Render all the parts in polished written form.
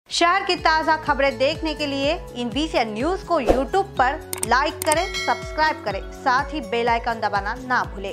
शहर की ताज़ा खबरें देखने के लिए इन बीसीएन न्यूज को यूट्यूब पर लाइक करें, सब्सक्राइब करें, साथ ही बेल आइकन दबाना ना भूलें।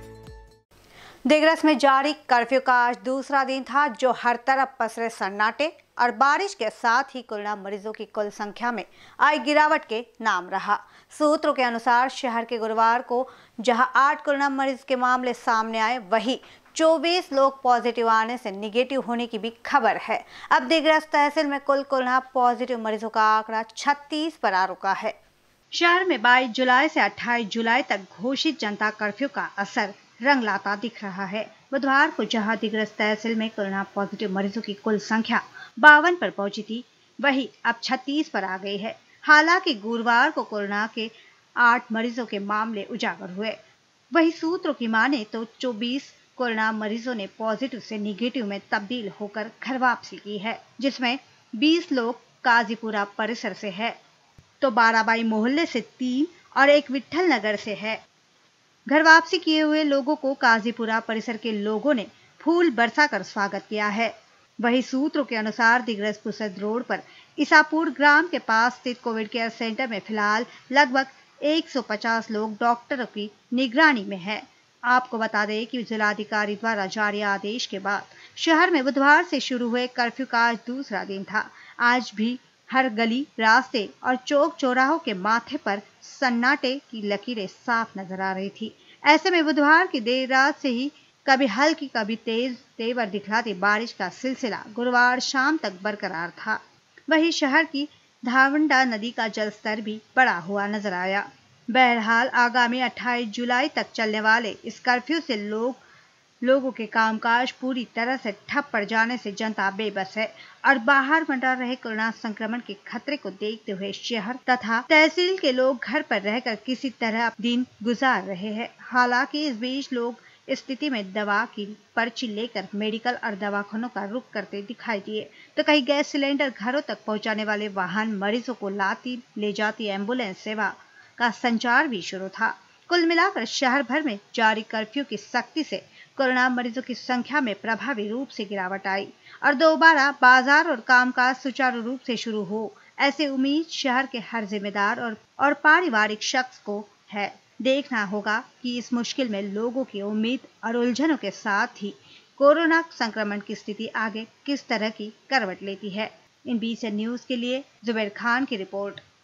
दिग्रस में जारी कर्फ्यू का आज दूसरा दिन था, जो हर तरफ पसरे सन्नाटे और बारिश के साथ ही कोरोना मरीजों की कुल संख्या में आई गिरावट के नाम रहा। सूत्रों के अनुसार शहर के गुरुवार को जहां 8 कोरोना मरीज के मामले सामने आए, वहीं 24 लोग पॉजिटिव आने से निगेटिव होने की भी खबर है। अब दिग्रस तहसील में कुल कोरोना पॉजिटिव मरीजों का आंकड़ा 36 पर आ रुका है। शहर में 22 जुलाई से 28 जुलाई तक घोषित जनता कर्फ्यू का असर रंग लाता दिख रहा है। बुधवार को जहां दिग्रस तहसील में कोरोना पॉजिटिव मरीजों की कुल संख्या 52 पर पहुंची थी, वही अब 36 पर आ गई है। हालांकि गुरुवार को कोरोना के 8 मरीजों के मामले उजागर हुए। वही सूत्रों की माने तो 24 कोरोना मरीजों ने पॉजिटिव से निगेटिव में तब्दील होकर घर वापसी की है, जिसमें 20 लोग काजीपुरा परिसर से है, तो बाराबाई मोहल्ले से 3 और एक विठल नगर से है। घर वापसी किए हुए लोगों को काजीपुरा परिसर के लोगों ने फूल बरसाकर स्वागत किया है। वही सूत्रों के अनुसार दिग्रस पुसद रोड पर ईसापुर ग्राम के पास स्थित कोविड केयर सेंटर में फिलहाल लगभग 150 लोग डॉक्टरों की निगरानी में है। आपको बता दें कि जिलाधिकारी द्वारा जारी आदेश के बाद शहर में बुधवार से शुरू हुए कर्फ्यू का आज दूसरा दिन था। आज भी हर गली, रास्ते और चौक चौराहों के माथे पर सन्नाटे की लकीरें साफ नजर आ रही थी। ऐसे में बुधवार की देर रात से ही कभी हल्की कभी तेज तेवर दिखलाती बारिश का सिलसिला गुरुवार शाम तक बरकरार था। वहीं शहर की धावंडा नदी का जलस्तर भी बढ़ा हुआ नजर आया। बहरहाल आगामी 28 जुलाई तक चलने वाले इस कर्फ्यू से लोगों के कामकाज पूरी तरह से ठप पड़ जाने से जनता बेबस है और बाहर मंडरा रहे कोरोना संक्रमण के खतरे को देखते हुए शहर तथा तहसील के लोग घर पर रहकर किसी तरह दिन गुजार रहे हैं। हालांकि इस बीच लोग इस स्थिति में दवा की पर्ची लेकर मेडिकल और दवाखानों का रुख करते दिखाई दिए, तो कहीं गैस सिलेंडर घरों तक पहुंचाने वाले वाहन, मरीजों को लाती ले जाती एम्बुलेंस सेवा का संचार भी शुरू था। कुल मिलाकर शहर भर में जारी कर्फ्यू की सख्ती से कोरोना मरीजों की संख्या में प्रभावी रूप से गिरावट आई और दोबारा बाजार और कामकाज सुचारू रूप से शुरू हो, ऐसी उम्मीद शहर के हर जिम्मेदार और पारिवारिक शख्स को है। देखना होगा कि इस मुश्किल में लोगों की उम्मीद और उलझनों के साथ ही कोरोना संक्रमण की स्थिति आगे किस तरह की करवट लेती है। इन बीसीएन न्यूज के लिए जुबैर खान की रिपोर्ट।